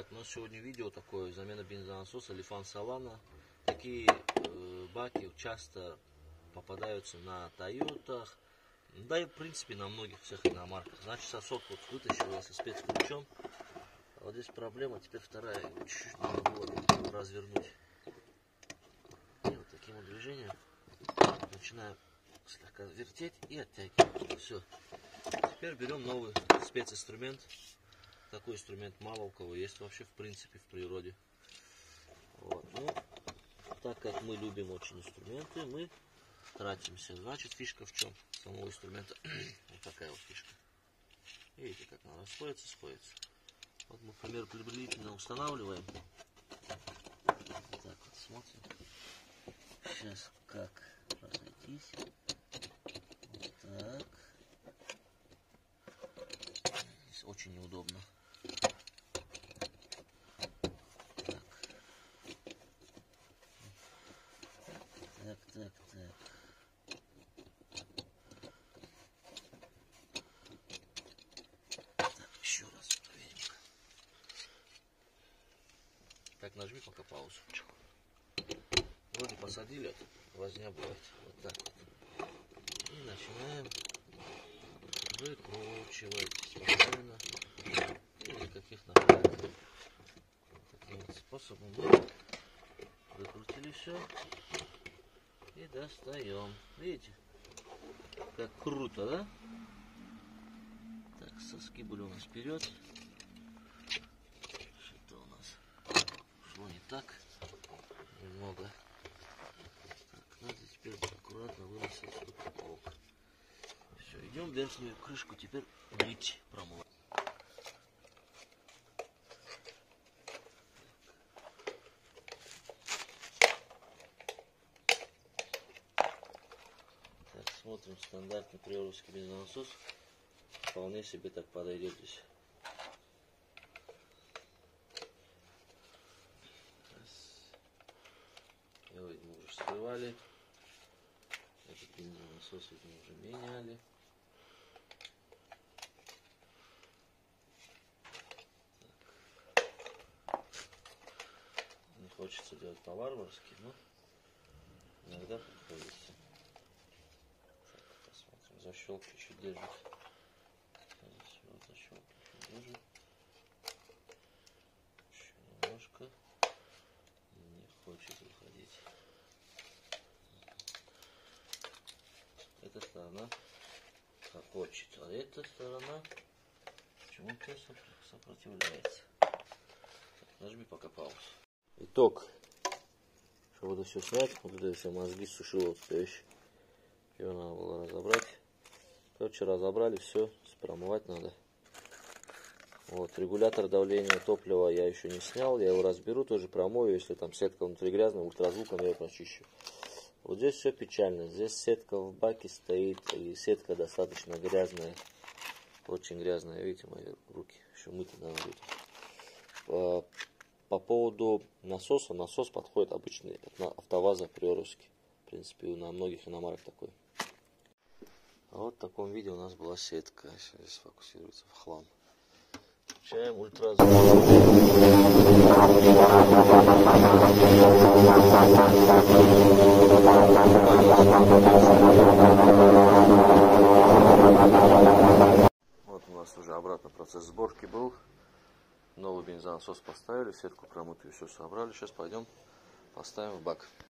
Так, у нас сегодня видео такое, замена бензонасоса Lifan Savana. Такие баки часто попадаются на Тойотах, да и в принципе на многих всех иномарках. Значит, сосок вот вытащил я со спецключом. А вот здесь проблема, теперь вторая, его чуть-чуть надо было развернуть. И вот таким вот движением начинаем слегка вертеть и оттягивать. Все. Теперь берем новый специнструмент. Такой инструмент мало у кого есть вообще в принципе в природе. Вот. Ну, так как мы любим очень инструменты, мы тратимся. Значит, фишка в чем самого инструмента? Вот такая вот фишка. Видите, как она сходится. Вот мы, например, приблизительно устанавливаем. Так вот смотрим. Сейчас как разойтись. Вот так. Здесь очень неудобно. Так. Так, еще раз проверим. Так, нажми пока паузу. Вроде посадили, возня бывает. Вот так вот. И начинаем выкручивать спокойно. И никаких напрягов. Таким вот способом мы выкрутили все. И достаем. Видите? Как круто, да? Так, соски были у нас вперед. Что-то у нас шло не так. Немного. Так, надо теперь аккуратно выносить отсюда потолок. Все, идем верхнюю крышку теперь мыть, промывать. Смотрим, стандартный приоровский бензонасос вполне себе так подойдет здесь. Его мы уже скрывали. Этот бензонасос мы уже меняли. Так. Не хочется делать по-варварски, но иногда приходится. Защелки чуть держит. Здесь вот защелки чуть держит. Еще немножко. Не хочет выходить. Эта сторона хочет, а эта сторона почему-то сопротивляется. Так, нажми пока паузу. Итог. Чтобы это все снять, вот это все мозги сушило вот эта вещь. Ее надо было разобрать. Короче, разобрали, все, промывать надо. Вот, регулятор давления топлива я еще не снял, я его разберу, тоже промою, если там сетка внутри грязная, ультразвуком я ее прочищу. Вот здесь все печально, здесь сетка в баке стоит, и сетка достаточно грязная, очень грязная, видите, мои руки, еще мыты надо будет. По поводу насоса, насос подходит обычный, автоваза приоровский, в принципе, на многих иномарках такой. А вот в таком виде у нас была сетка. Здесь фокусируется в хлам. Включаем ультразвук. Вот у нас уже обратно процесс сборки был. Новый бензонасос поставили, сетку промытую все собрали. Сейчас пойдем поставим в бак.